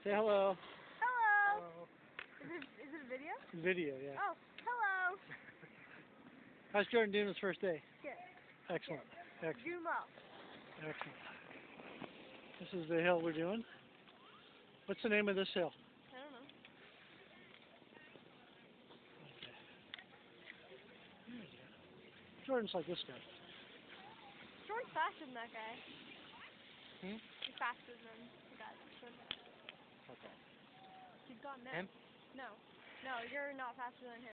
Say hello. Hello. Hello. Is it a video? Video, yeah. Oh, hello. How's Jordan doing his first day? Good. Excellent. Excellent. Zoom up. Excellent. This is the hill we're doing. What's the name of this hill? I don't know. Jordan's like this guy. Jordan's faster than that guy. Hmm? He's faster than the guy that's Jordan. Okay. He's gone now. Him? No. No, you're not faster than him.